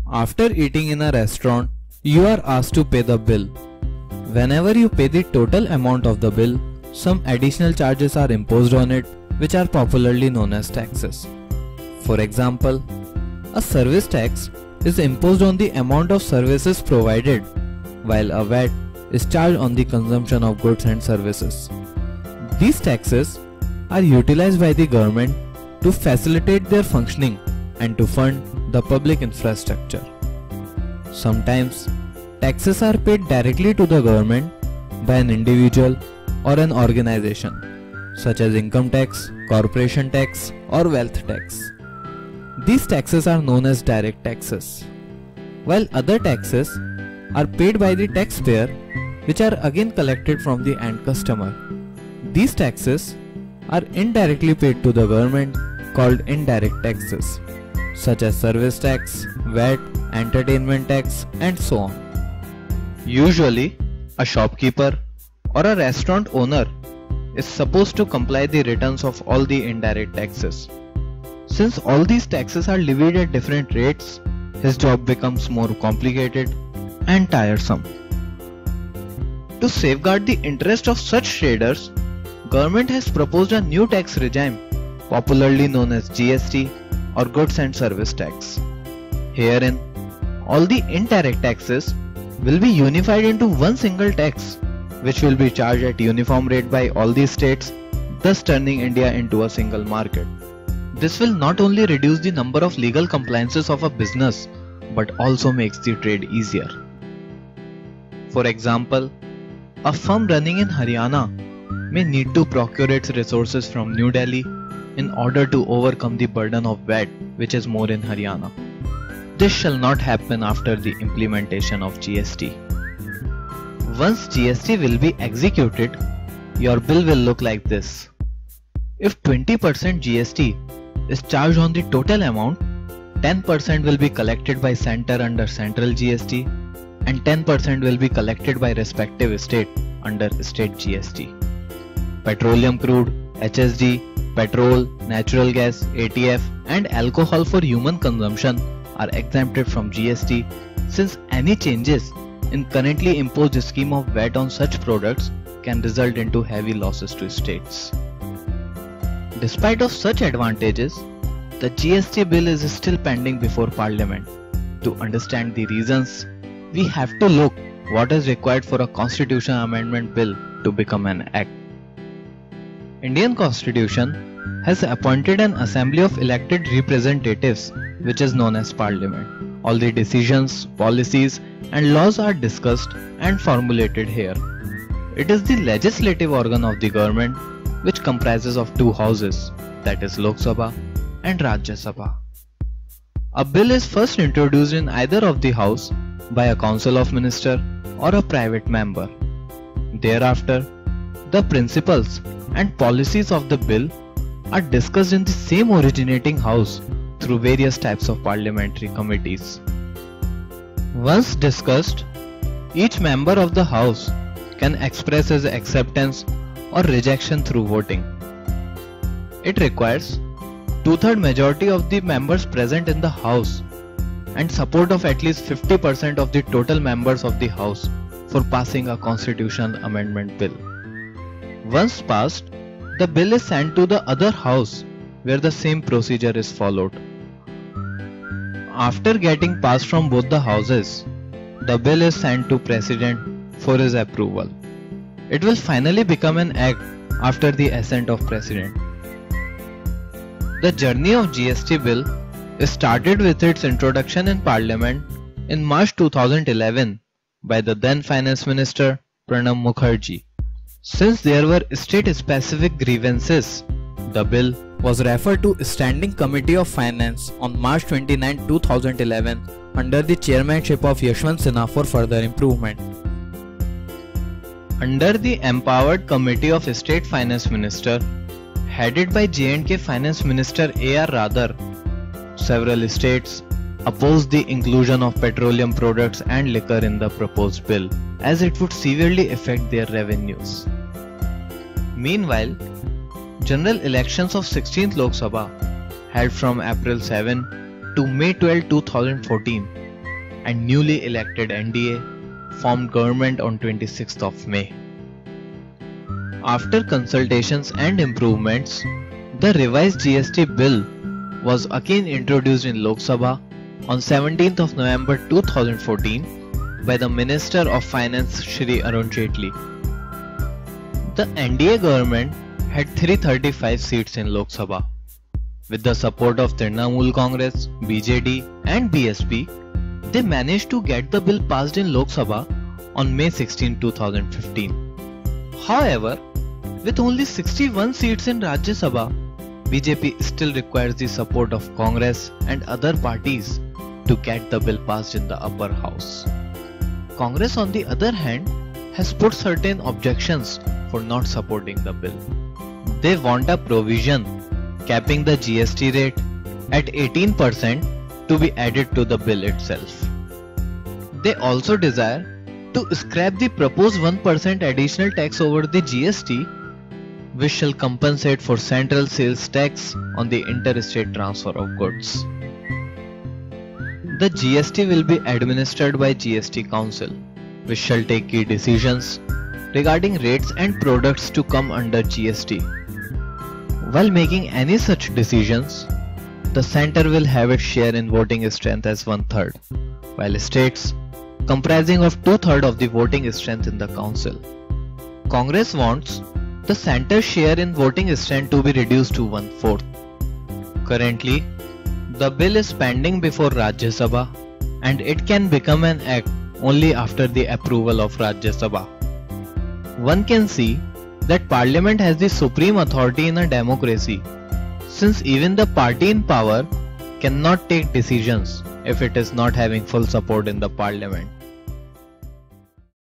After eating in a restaurant, you are asked to pay the bill. Whenever you pay the total amount of the bill, some additional charges are imposed on it, which are popularly known as taxes. For example, a service tax is imposed on the amount of services provided, while a VAT is charged on the consumption of goods and services. These taxes are utilized by the government to facilitate their functioning and to fund the public infrastructure. Sometimes, taxes are paid directly to the government by an individual or an organization, such as income tax, corporation tax, or wealth tax. These taxes are known as direct taxes, while other taxes are paid by the taxpayer, which are again collected from the end customer. These taxes are indirectly paid to the government, called indirect taxes, such as service tax, VAT, entertainment tax, and so on. Usually, a shopkeeper or a restaurant owner is supposed to comply the returns of all the indirect taxes. Since all these taxes are levied at different rates, his job becomes more complicated and tiresome. To safeguard the interest of such traders, government has proposed a new tax regime, popularly known as GST or Goods and Service Tax. Herein, all the indirect taxes will be unified into one single tax, which will be charged at uniform rate by all the states, thus turning India into a single market. This will not only reduce the number of legal compliances of a business, but also makes the trade easier. For example, a firm running in Haryana may need to procure its resources from New Delhi in order to overcome the burden of VAT, which is more in Haryana. This shall not happen after the implementation of GST. Once GST will be executed, your bill will look like this. If 20% GST is charged on the total amount, 10% will be collected by center under central GST and 10% will be collected by respective state under state GST. Petroleum crude, HSD, petrol, natural gas, ATF and alcohol for human consumption are exempted from GST, since any changes in currently imposed scheme of VAT on such products can result into heavy losses to states. Despite of such advantages, the GST bill is still pending before Parliament. To understand the reasons, we have to look what is required for a constitution amendment bill to become an act. Indian Constitution has appointed an assembly of elected representatives, which is known as Parliament. All the decisions, policies and laws are discussed and formulated here. It is the legislative organ of the government, which comprises of two houses, that is Lok Sabha and Rajya Sabha. A bill is first introduced in either of the house by a council of minister or a private member. Thereafter, the principles and policies of the bill are discussed in the same originating house through various types of parliamentary committees. Once discussed, each member of the house can express his acceptance or rejection through voting. It requires 2/3 majority of the members present in the house and support of at least 50% of the total members of the house for passing a constitutional amendment bill. Once passed, the bill is sent to the other house where the same procedure is followed. After getting passed from both the houses, the bill is sent to President for his approval. It will finally become an act after the assent of President. The journey of GST bill started with its introduction in Parliament in March 2011 by the then Finance Minister Pranab Mukherjee. Since there were state-specific grievances, the bill was referred to Standing Committee of Finance on March 29, 2011 under the chairmanship of Yashwant Sinha for further improvement. Under the Empowered Committee of State Finance Minister, headed by J&K Finance Minister A.R. Radar, several states opposed the inclusion of petroleum products and liquor in the proposed bill, as it would severely affect their revenues. Meanwhile, general elections of 16th Lok Sabha, held from April 7 to May 12, 2014, and newly elected NDA formed government on 26th of May. After consultations and improvements, the revised GST bill was again introduced in Lok Sabha on 17th of November 2014 by the Minister of Finance Shri Arun Jaitley. The NDA government had 335 seats in Lok Sabha. With the support of Trinamool Congress, BJD and BSP, they managed to get the bill passed in Lok Sabha on May 16, 2015. However, with only 61 seats in Rajya Sabha, BJP still requires the support of Congress and other parties to get the bill passed in the upper house. Congress, on the other hand, has put certain objections for not supporting the bill. They want a provision capping the GST rate at 18% to be added to the bill itself. They also desire to scrap the proposed 1% additional tax over the GST, which shall compensate for central sales tax on the interstate transfer of goods. The GST will be administered by GST Council, which shall take key decisions regarding rates and products to come under GST. While making any such decisions, the centre will have its share in voting strength as 1/3, while states, comprising of 2/3 of the voting strength in the council. Congress wants the centre's share in voting strength to be reduced to 1/4. Currently, the bill is pending before Rajya Sabha and it can become an act only after the approval of Rajya Sabha. One can see that Parliament has the supreme authority in a democracy, since even the party in power cannot take decisions if it is not having full support in the Parliament.